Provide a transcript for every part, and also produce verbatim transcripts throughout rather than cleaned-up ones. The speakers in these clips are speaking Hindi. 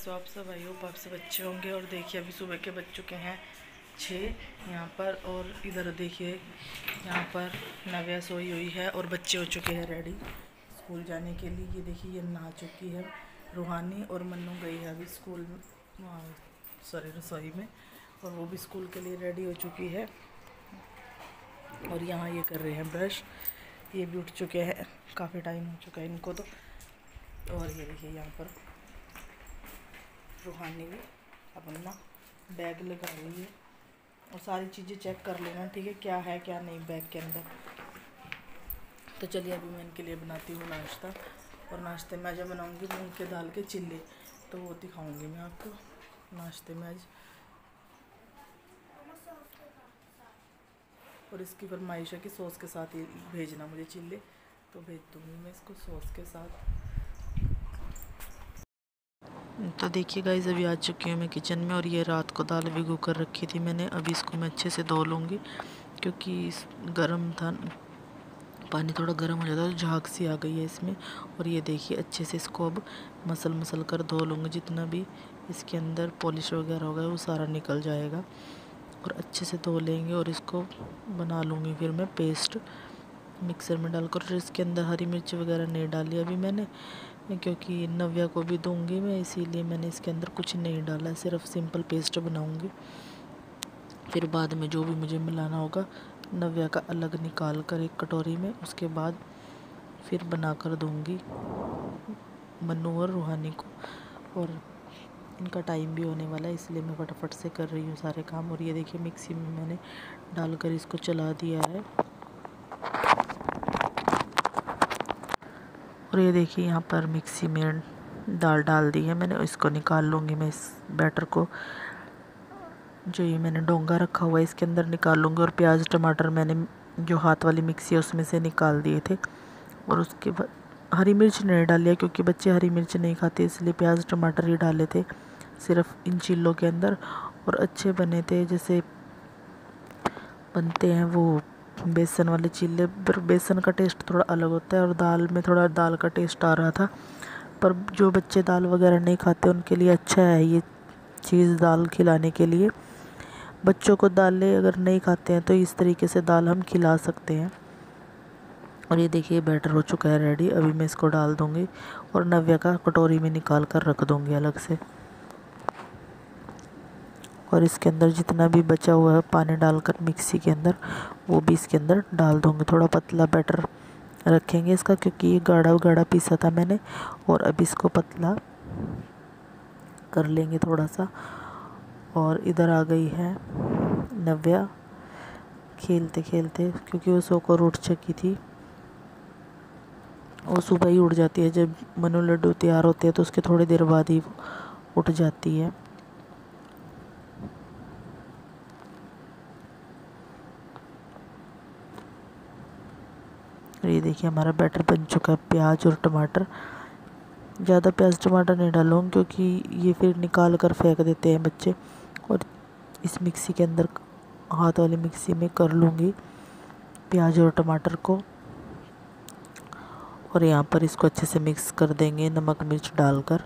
सो आप सब आई होप आप सब अच्छे होंगे। और देखिए अभी सुबह के बज चुके हैं छः यहाँ पर। और इधर देखिए यहाँ पर नव्या सोई हुई है और बच्चे हो चुके हैं रेडी स्कूल जाने के लिए। ये देखिए ये नहा चुकी है रूहानी, और मन्नू गई है अभी स्कूल सॉरी रसोई में, और वो भी स्कूल के लिए रेडी हो चुकी है। और यहाँ ये कर रहे हैं ब्रश, ये भी उठ चुके हैं, काफ़ी टाइम हो चुका है इनको तो। और ये देखिए यहाँ पर रूहानी भी अपना बैग लगा रही है, और सारी चीज़ें चेक कर लेना ठीक है, क्या है क्या नहीं बैग के अंदर। तो चलिए अभी मैं इनके लिए बनाती हूँ नाश्ता, और नाश्ते में आज बनाऊँगी मूंग के दाल के चिल्ले, तो वो दिखाऊँगी मैं आपको नाश्ते में आज। और इसकी फरमाइश है कि सॉस के साथ ही भेजना मुझे चिल्ले, तो भेज दूँगी मैं इसको सॉस के साथ। तो देखिए गाइस अभी आ चुकी हूँ मैं किचन में, और ये रात को दाल भिगो कर रखी थी मैंने। अभी इसको मैं अच्छे से धो लूँगी, क्योंकि इस गर्म था पानी, थोड़ा गर्म हो जाता है तो झाग सी आ गई है इसमें। और ये देखिए अच्छे से इसको अब मसल मसल कर धो लूँगी, जितना भी इसके अंदर पॉलिश वगैरह होगा वो सारा निकल जाएगा। और अच्छे से धो लेंगे और इसको बना लूँगी फिर मैं पेस्ट मिक्सर में डालकर। और इसके अंदर हरी मिर्च वगैरह नहीं डाली अभी मैंने, क्योंकि नव्या को भी दूंगी मैं, इसीलिए मैंने इसके अंदर कुछ नहीं डाला, सिर्फ सिंपल पेस्ट बनाऊंगी। फिर बाद में जो भी मुझे मिलाना होगा नव्या का अलग निकाल कर एक कटोरी में, उसके बाद फिर बना कर दूँगी मन्नू और रूहानी को। और इनका टाइम भी होने वाला है, इसलिए मैं फटाफट से कर रही हूँ सारे काम। और ये देखिए मिक्सी में मैंने डालकर इसको चला दिया है। और ये देखिए यहाँ पर मिक्सी में दाल डाल दी है मैंने, इसको निकाल लूँगी मैं इस बैटर को। जो ये मैंने डोंगा रखा हुआ है इसके अंदर निकाल लूँगी। और प्याज टमाटर मैंने जो हाथ वाली मिक्सी है उसमें से निकाल दिए थे। और उसके बाद हरी मिर्च नहीं डाली है, क्योंकि बच्चे हरी मिर्च नहीं खाते, इसलिए प्याज टमाटर ही डाले थे सिर्फ इन चिल्लों के अंदर। और अच्छे बने थे, जैसे बनते हैं वो बेसन वाले चिल्ले, पर बेसन का टेस्ट थोड़ा अलग होता है, और दाल में थोड़ा दाल का टेस्ट आ रहा था। पर जो बच्चे दाल वगैरह नहीं खाते उनके लिए अच्छा है ये चीज़, दाल खिलाने के लिए। बच्चों को दालें अगर नहीं खाते हैं तो इस तरीके से दाल हम खिला सकते हैं। और ये देखिए बैटर हो चुका है रेडी, अभी मैं इसको डाल दूँगी और नव्या का कटोरी में निकाल कर रख दूँगी अलग से। और इसके अंदर जितना भी बचा हुआ है पानी डालकर मिक्सी के अंदर, वो भी इसके अंदर डाल दूँगी। थोड़ा पतला बैटर रखेंगे इसका, क्योंकि ये गाढ़ा गाढ़ा पीसा था मैंने, और अब इसको पतला कर लेंगे थोड़ा सा। और इधर आ गई है नव्या खेलते खेलते, क्योंकि वो सोकर उठ चुकी थी। वो सुबह ही उठ जाती है, जब मनु लड्डू तैयार होते हैं तो उसके थोड़ी देर बाद ही उठ जाती है। ये देखिए हमारा बैटर बन चुका है। प्याज और टमाटर, ज़्यादा प्याज टमाटर नहीं डालूँगी क्योंकि ये फिर निकाल कर फेंक देते हैं बच्चे। और इस मिक्सी के अंदर हाथ वाली मिक्सी में कर लूँगी प्याज और टमाटर को। और यहाँ पर इसको अच्छे से मिक्स कर देंगे नमक मिर्च डालकर।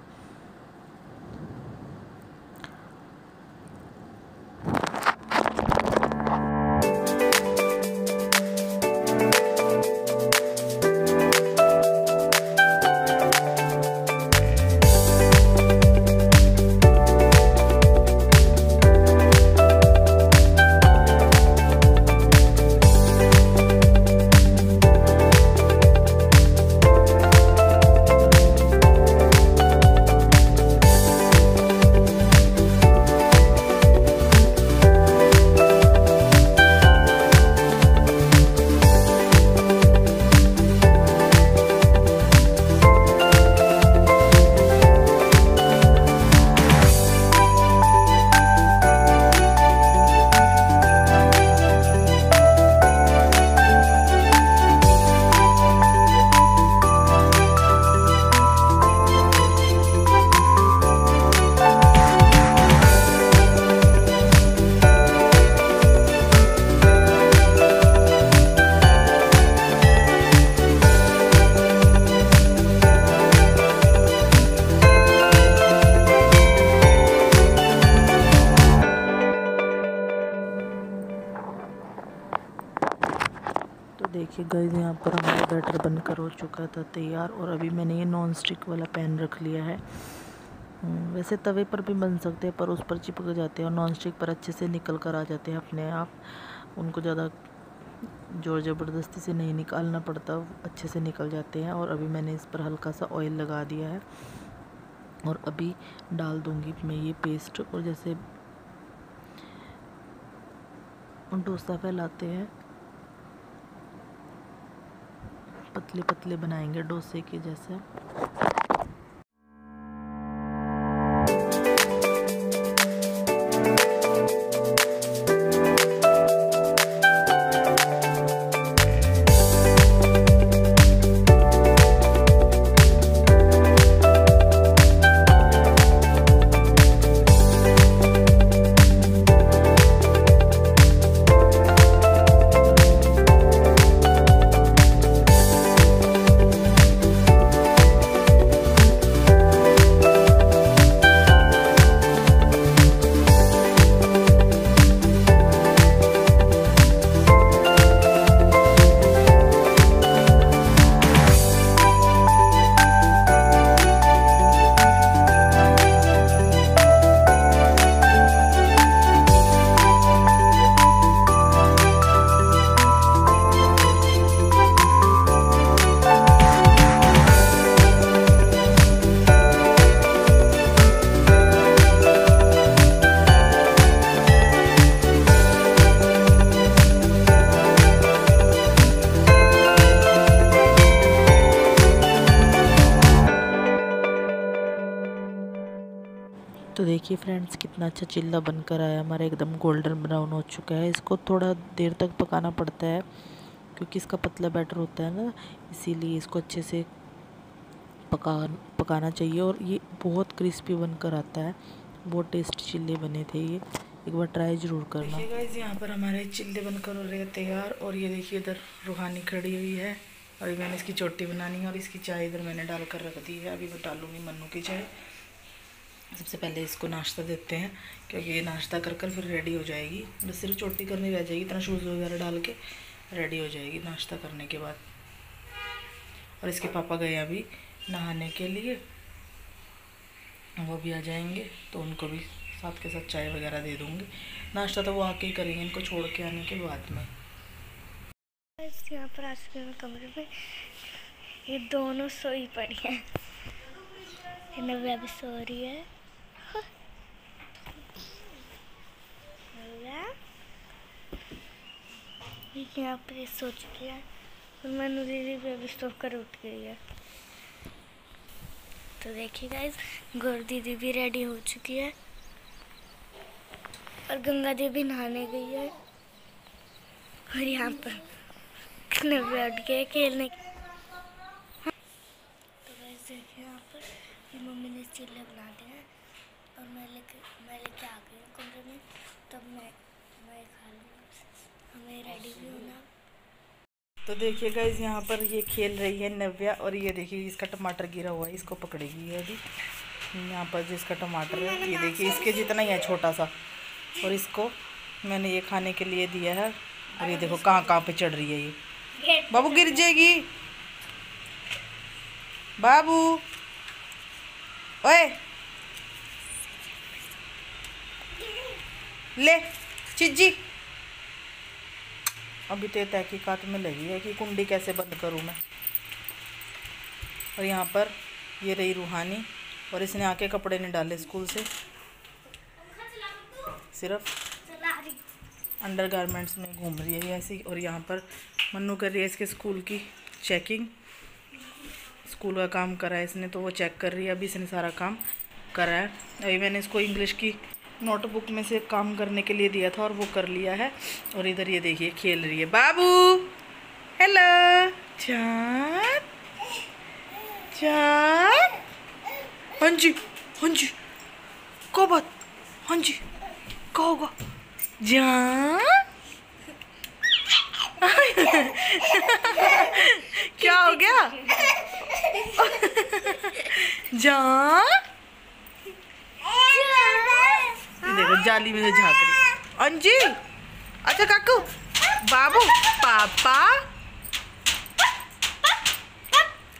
देखिए गाइस यहाँ पर हमारा बैटर बनकर हो चुका था तैयार, और अभी मैंने ये नॉन स्टिक वाला पैन रख लिया है। वैसे तवे पर भी बन सकते हैं पर उस पर चिपक जाते हैं, और नॉन स्टिक पर अच्छे से निकल कर आ जाते हैं अपने आप। उनको ज़्यादा जोर ज़बरदस्ती से नहीं निकालना पड़ता, अच्छे से निकल जाते हैं। और अभी मैंने इस पर हल्का सा ऑयल लगा दिया है और अभी डाल दूँगी मैं ये पेस्ट। और जैसे डोसा फैलाते हैं, पतले पतले बनाएंगे डोसे के जैसे। तो देखिए फ्रेंड्स कितना अच्छा चिल्ला बनकर आया हमारा, एकदम गोल्डन ब्राउन हो चुका है। इसको थोड़ा देर तक पकाना पड़ता है क्योंकि इसका पतला बैटर होता है ना, इसीलिए इसको अच्छे से पका पकाना चाहिए। और ये बहुत क्रिस्पी बनकर आता है, बहुत टेस्टी चिल्ले बने थे ये, एक बार ट्राई ज़रूर करना। देखिए गाइस यहाँ पर हमारे चिल्ले बनकर हो रहे हैं तैयार। और ये देखिए इधर रूहानी खड़ी हुई है, अभी मैंने इसकी चोटी बनानी है और इसकी चाय इधर मैंने डालकर रख दी है। अभी मैं डालूँगी मन्नू की चाय। सबसे पहले इसको नाश्ता देते हैं क्योंकि ये नाश्ता कर कर फिर रेडी हो जाएगी, बस सिर्फ चोटी करनी रह जाएगी, इतना शूज़ वगैरह डाल के रेडी हो जाएगी नाश्ता करने के बाद। और इसके पापा गए अभी नहाने के लिए, वो भी आ जाएंगे तो उनको भी साथ के साथ चाय वगैरह दे दूँगी। नाश्ता तो वो आके ही करेंगे, इनको छोड़ के आने के बाद में। यहाँ पर आज के कमरे में ये दोनों सोई पड़ी हैं, नव्या भी सो रही है। यहाँ पर सो चुकी है और मनु दीदी भी अभी सो कर उठ गई है। तो देखिए गाइस गौर दीदी भी रेडी हो चुकी है और गंगा दीदी नहाने गई है। और यहाँ पर नव्या उठ गए खेलने। तो गाइस देखिए यहाँ पर ये मम्मी ने चिल्ले बना दिए हैं और मैं लेके मैं लेके आ गई हूँ कमरे में, तब मैं मैं खा लूँगी। हमें रेडी भी होना। तो देखिए गाइस यहाँ पर ये खेल रही है नव्या, और ये देखिए इसका टमाटर गिरा हुआ है, इसको पकड़ेगी है अभी। यहाँ पर जिसका टमाटर है ये देखिए इसके जितना ही है छोटा सा, और इसको मैंने ये खाने के लिए दिया है। और ये देखो कहाँ कहाँ पे चढ़ रही है ये, बाबू गिर जाएगी बाबू, ओए ले चिज्जी। अभी तो तहकीकात में लगी है कि कुंडी कैसे बंद करूँ मैं। और यहाँ पर ये रही रूहानी, और इसने आके कपड़े नहीं डाले स्कूल से, सिर्फ अंडर गारमेंट्स में घूम रही है ऐसी। और यहाँ पर मन्नू कर रही है इसके स्कूल की चेकिंग, स्कूल का काम करा है इसने तो वो चेक कर रही है। अभी इसने सारा काम करा है, अभी मैंने इसको इंग्लिश की नोटबुक में से काम करने के लिए दिया था और वो कर लिया है। और इधर ये देखिए खेल रही है बाबू, हेलो चाँद चाँद, हाँ जी हाँ जी को बात, हाँ जी क्या होगा जान क्या हो गया जान, देखो जाली में से झाँक रही। अंजी अच्छा काकू बाबू पापा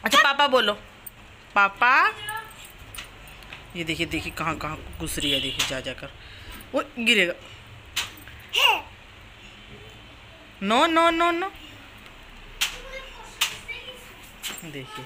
अच्छा पापा बोलो, पापा। ये देखिए देखिए कहाँ कहाँ घुस रही है, देखिए जा जाकर वो गिरेगा। नो नो नो नो, देखिए।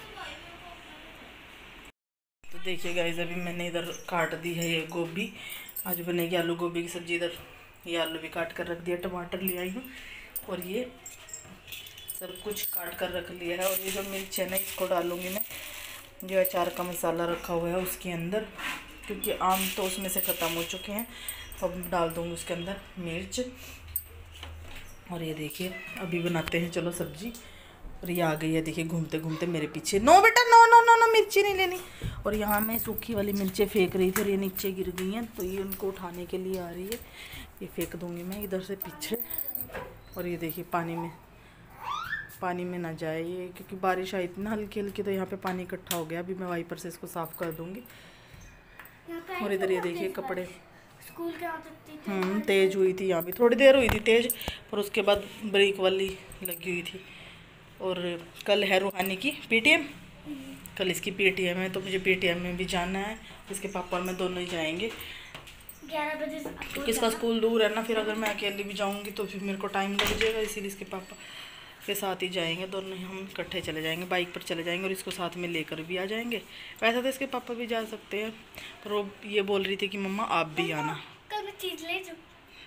तो देखिए गाइस अभी मैंने इधर काट दी है ये गोभी, आज बनेगी आलू गोभी की सब्जी। इधर ये आलू भी काट कर रख दिया, टमाटर ले आई हूँ और ये सब कुछ काट कर रख लिया है। और ये जो मिर्च है ना इसको डालूंगी मैं, जो अचार का मसाला रखा हुआ है उसके अंदर, क्योंकि आम तो उसमें से ख़त्म हो चुके हैं। अब डाल दूँगी उसके अंदर मिर्च। और ये देखिए अभी बनाते हैं चलो सब्जी। और ये आ गई है देखिए घूमते घूमते मेरे पीछे। नो बेटा नो नो नो नो, मिर्ची नहीं लेनी। और यहाँ मैं सूखी वाली मिर्चें फेंक रही थी और ये नीचे गिर गई हैं, तो ये उनको उठाने के लिए आ रही है। ये फेंक दूँगी मैं इधर से पीछे। और ये देखिए पानी में पानी में ना जाए ये, क्योंकि बारिश आई थी ना हल्की हल्की, तो यहाँ पे पानी इकट्ठा हो गया। अभी मैं वाइपर से इसको साफ़ कर दूँगी। और इधर ये देखिए कपड़े स्कूल के हम्म तेज़ हुई थी, यहाँ भी थोड़ी देर हुई थी तेज़, पर उसके बाद ब्रेक वाली लगी हुई थी। और कल है रूहानी की पीटीएम, कल इसकी पीटीएम है, तो मुझे पीटीएम में भी जाना है। इसके पापा और मैं दोनों ही जाएंगे ग्यारह बजे, क्योंकि इसका स्कूल दूर है ना, फिर अगर मैं अकेली भी जाऊंगी तो फिर मेरे को टाइम लग जाएगा। इसीलिए इसके पापा के साथ ही जाएंगे, दोनों ही हम इकट्ठे चले जाएंगे, बाइक पर चले जाएंगे और इसको साथ में लेकर भी आ जाएंगे। वैसे तो इसके पापा भी जा सकते हैं, पर वो ये बोल रही थी कि मम्मा आप भी आना। कल मैं चीज़ ले जाऊँ,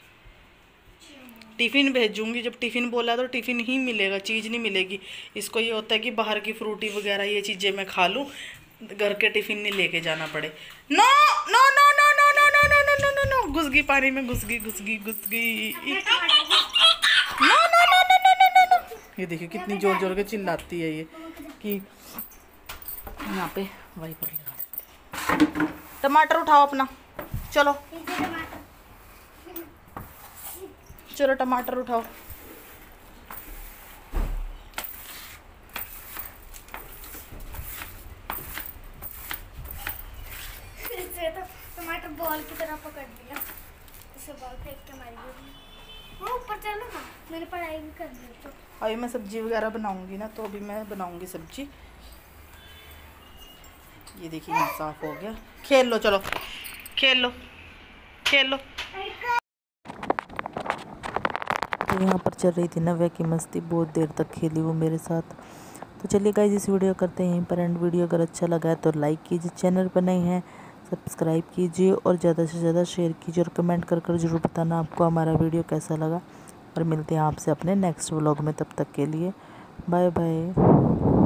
टिफ़िन भेजूंगी, जब टिफ़िन बोला तो टिफ़िन ही मिलेगा, चीज़ नहीं मिलेगी। इसको ये होता है कि बाहर की फ्रूटी वगैरह ये चीज़ें मैं खा लूँ, घर के टिफ़िन नहीं लेके जाना पड़े। No no no no no no no no no no no, घुस गई पानी में, घुस गई घुस गई घुस गई। No no no no no no no. ये देखिए कितनी जोर जोर के चिल्लाती है ये कि यहाँ पे वाइपर लगा देते। टमाटर उठाओ अपना, चलो चलो टमाटर उठाओ। तो टमाटर बॉल की तरह पकड़ दिया, इसे बॉल फेंक के मारी गई। वो ऊपर चलो ना, मैंने पढ़ाई भी कर ली। तो अभी मैं सब्जी वगैरह बनाऊंगी ना, तो अभी मैं बनाऊंगी सब्जी। ये देखिए यहाँ साफ हो गया, खेल लो चलो खेल लो खेल लो। तो यहाँ पर चल रही थी नव्या की मस्ती, बहुत देर तक खेली वो मेरे साथ। तो चलिए गाइस इस वीडियो करते हैं यहीं पर एंड। वीडियो अगर अच्छा लगा है तो लाइक कीजिए, चैनल पर नए हैं सब्सक्राइब कीजिए और ज़्यादा से ज़्यादा शेयर कीजिए और कमेंट कर कर ज़रूर बताना आपको हमारा वीडियो कैसा लगा। और मिलते हैं आपसे अपने नेक्स्ट व्लॉग में, तब तक के लिए बाय बाय।